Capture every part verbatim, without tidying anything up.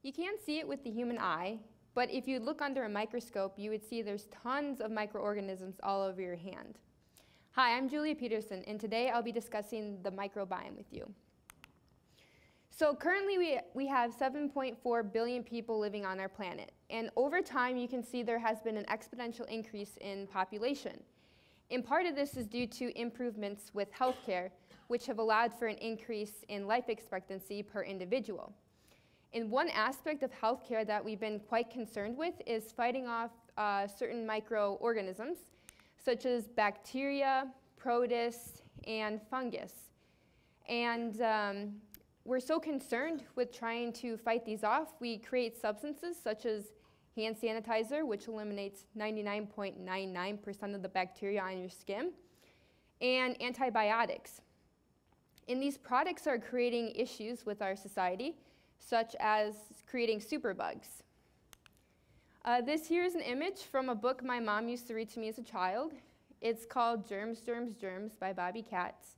You can't see it with the human eye, but if you look under a microscope, you would see there's tons of microorganisms all over your hand. Hi, I'm Julia Peterson, and today I'll be discussing the microbiome with you. So currently we, we have seven point four billion people living on our planet, and over time you can see there has been an exponential increase in population. And part of this is due to improvements with healthcare, which have allowed for an increase in life expectancy per individual. And one aspect of healthcare that we've been quite concerned with is fighting off uh, certain microorganisms, such as bacteria, protists, and fungus. And um, we're so concerned with trying to fight these off, we create substances such as hand sanitizer, which eliminates ninety-nine point nine nine percent of the bacteria on your skin, and antibiotics. And these products are creating issues with our society, such as creating superbugs. Uh, this here is an image from a book my mom used to read to me as a child. It's called Germs, Germs, Germs by Bobby Katz.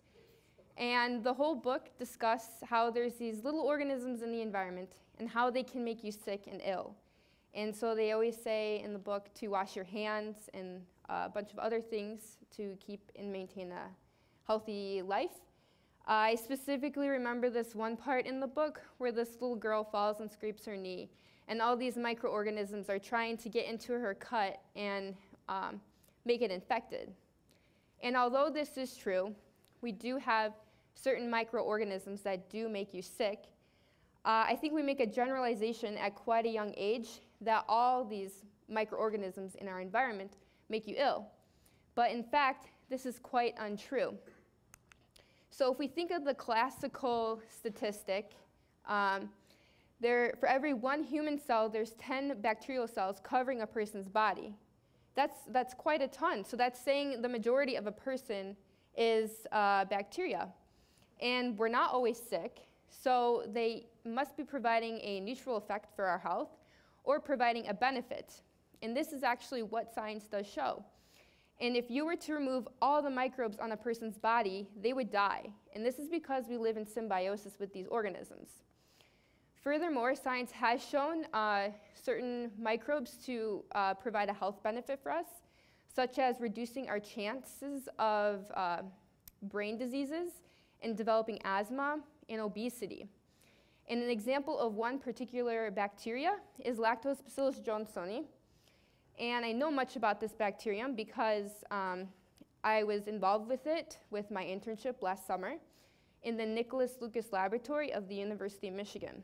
And the whole book discusses how there's these little organisms in the environment and how they can make you sick and ill. And so they always say in the book to wash your hands and a bunch of other things to keep and maintain a healthy life. I specifically remember this one part in the book where this little girl falls and scrapes her knee, and all these microorganisms are trying to get into her cut and um, make it infected. And although this is true, we do have certain microorganisms that do make you sick. Uh, I think we make a generalization at quite a young age that all these microorganisms in our environment make you ill. But in fact, this is quite untrue. So if we think of the classical statistic, um, there, for every one human cell, there's ten bacterial cells covering a person's body. That's, that's quite a ton. So that's saying the majority of a person is uh, bacteria. And we're not always sick, so they must be providing a neutral effect for our health or providing a benefit. And this is actually what science does show. And if you were to remove all the microbes on a person's body, they would die. And this is because we live in symbiosis with these organisms. Furthermore, science has shown uh, certain microbes to uh, provide a health benefit for us, such as reducing our chances of uh, brain diseases and developing asthma and obesity. And an example of one particular bacteria is Lactobacillus johnsoni. And I know much about this bacterium because um, I was involved with it with my internship last summer in the Nicholas Lucas Laboratory of the University of Michigan.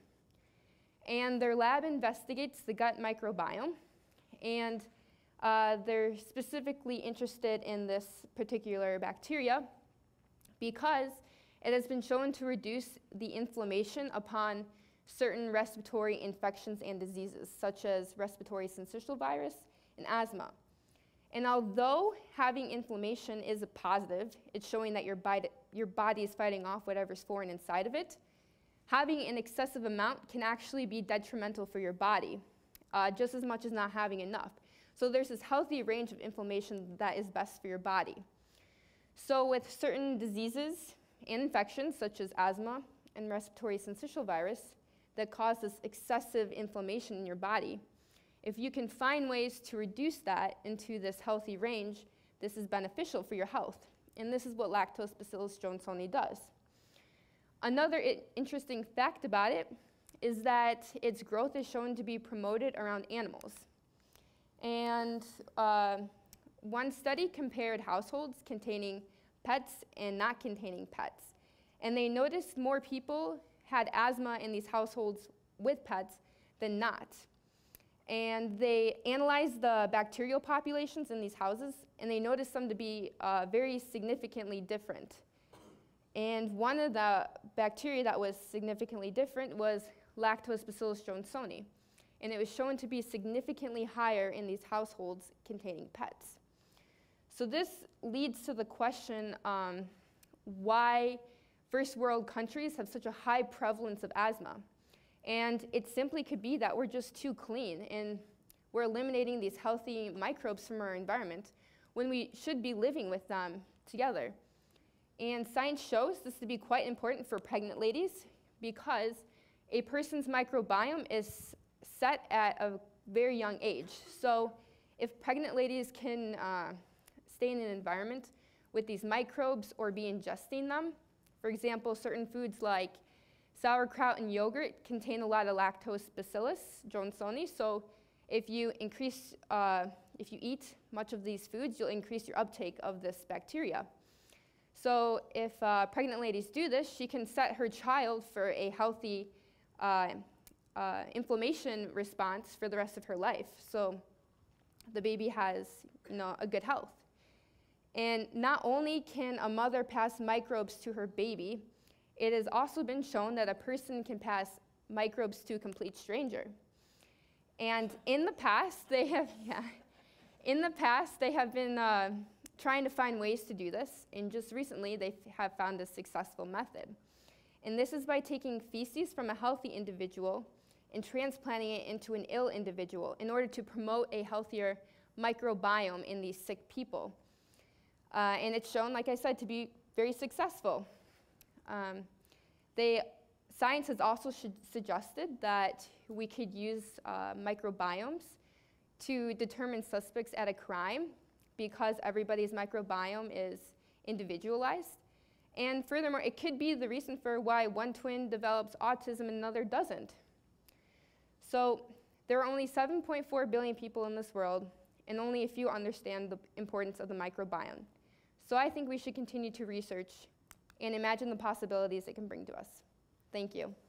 And their lab investigates the gut microbiome, and uh, they're specifically interested in this particular bacteria because it has been shown to reduce the inflammation upon certain respiratory infections and diseases, such as respiratory syncytial virus and asthma. And although having inflammation is a positive, it's showing that your body, your body is fighting off whatever's foreign inside of it, having an excessive amount can actually be detrimental for your body, uh, just as much as not having enough. So there's this healthy range of inflammation that is best for your body. So with certain diseases and infections, such as asthma and respiratory syncytial virus, that cause this excessive inflammation in your body, if you can find ways to reduce that into this healthy range, this is beneficial for your health. And this is what Lactobacillus johnsoni does. Another interesting fact about it is that its growth is shown to be promoted around animals. And uh, one study compared households containing pets and not containing pets. And they noticed more people had asthma in these households with pets than not. And they analyzed the bacterial populations in these houses, and they noticed them to be uh, very significantly different. And one of the bacteria that was significantly different was Lactobacillus johnsoni. And it was shown to be significantly higher in these households containing pets. So this leads to the question um, why first world countries have such a high prevalence of asthma. And it simply could be that we're just too clean and we're eliminating these healthy microbes from our environment when we should be living with them together. And science shows this to be quite important for pregnant ladies because a person's microbiome is set at a very young age. So if pregnant ladies can uh, stay in an environment with these microbes or be ingesting them, for example, certain foods like sauerkraut and yogurt contain a lot of lactose bacillus johnsoni. So if you increase, uh, if you eat much of these foods, you'll increase your uptake of this bacteria. So if uh, pregnant ladies do this, she can set her child for a healthy uh, uh, inflammation response for the rest of her life. So the baby has, you know, a good health. And not only can a mother pass microbes to her baby, it has also been shown that a person can pass microbes to a complete stranger. And in the past, they have, yeah, in the past, they have been uh, trying to find ways to do this, and just recently, they have found a successful method. And this is by taking feces from a healthy individual and transplanting it into an ill individual in order to promote a healthier microbiome in these sick people. Uh, and it's shown, like I said, to be very successful. Um, they, science has also suggested that we could use uh, microbiomes to determine suspects at a crime because everybody's microbiome is individualized. And furthermore, it could be the reason for why one twin develops autism and another doesn't. So there are only seven point four billion people in this world, and only a few understand the importance of the microbiome. So I think we should continue to research and imagine the possibilities it can bring to us. Thank you.